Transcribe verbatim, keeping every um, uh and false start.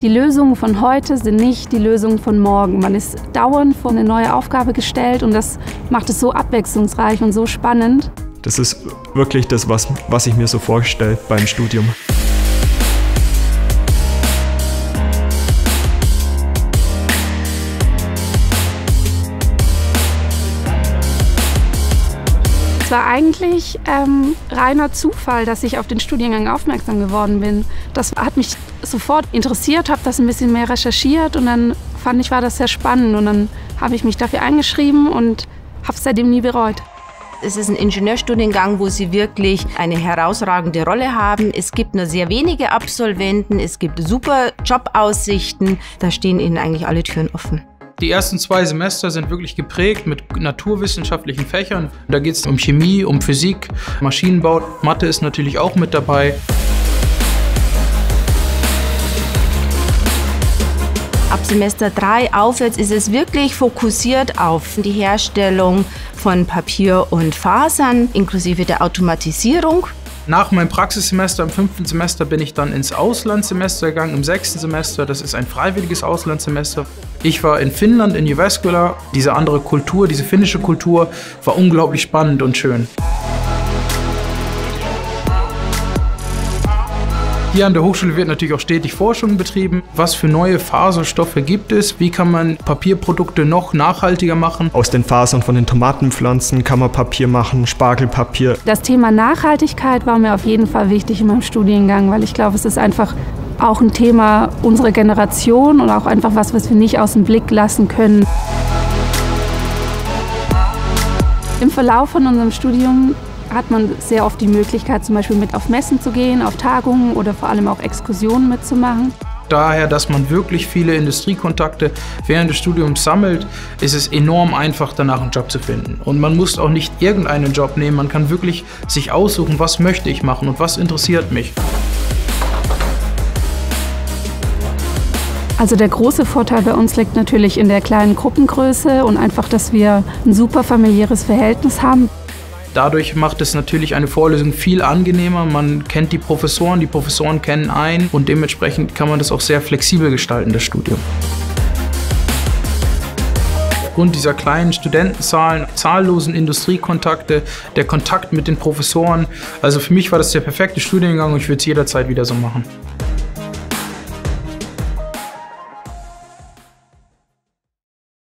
Die Lösungen von heute sind nicht die Lösungen von morgen. Man ist dauernd vor eine neue Aufgabe gestellt und das macht es so abwechslungsreich und so spannend. Das ist wirklich das, was, was ich mir so vorstelle beim Studium. Es war eigentlich ähm, reiner Zufall, dass ich auf den Studiengang aufmerksam geworden bin. Das hat mich sofort interessiert, habe das ein bisschen mehr recherchiert und dann fand ich, war das sehr spannend und dann habe ich mich dafür eingeschrieben und habe es seitdem nie bereut. Es ist ein Ingenieurstudiengang, wo Sie wirklich eine herausragende Rolle haben. Es gibt nur sehr wenige Absolventen, es gibt super Jobaussichten, da stehen Ihnen eigentlich alle Türen offen. Die ersten zwei Semester sind wirklich geprägt mit naturwissenschaftlichen Fächern. Da geht es um Chemie, um Physik, Maschinenbau, Mathe ist natürlich auch mit dabei. Ab Semester drei aufwärts ist es wirklich fokussiert auf die Herstellung von Papier und Fasern, inklusive der Automatisierung. Nach meinem Praxissemester im fünften Semester bin ich dann ins Auslandssemester gegangen, im sechsten Semester. Das ist ein freiwilliges Auslandssemester. Ich war in Finnland, in Jyväskylä. Diese andere Kultur, diese finnische Kultur war unglaublich spannend und schön. Hier an der Hochschule wird natürlich auch stetig Forschung betrieben. Was für neue Faserstoffe gibt es? Wie kann man Papierprodukte noch nachhaltiger machen? Aus den Fasern von den Tomatenpflanzen kann man Papier machen, Spargelpapier. Das Thema Nachhaltigkeit war mir auf jeden Fall wichtig in meinem Studiengang, weil ich glaube, es ist einfach auch ein Thema unserer Generation und auch einfach was, was wir nicht aus dem Blick lassen können. Im Verlauf von unserem Studium hat man sehr oft die Möglichkeit, zum Beispiel mit auf Messen zu gehen, auf Tagungen oder vor allem auch Exkursionen mitzumachen. Daher, dass man wirklich viele Industriekontakte während des Studiums sammelt, ist es enorm einfach, danach einen Job zu finden. Und man muss auch nicht irgendeinen Job nehmen, man kann wirklich sich aussuchen, was möchte ich machen und was interessiert mich. Also der große Vorteil bei uns liegt natürlich in der kleinen Gruppengröße und einfach, dass wir ein super familiäres Verhältnis haben. Dadurch macht es natürlich eine Vorlesung viel angenehmer. Man kennt die Professoren, die Professoren kennen einen und dementsprechend kann man das auch sehr flexibel gestalten, das Studium. Aufgrund dieser kleinen Studentenzahlen, zahllosen Industriekontakte, der Kontakt mit den Professoren. Also für mich war das der perfekte Studiengang und ich würde es jederzeit wieder so machen.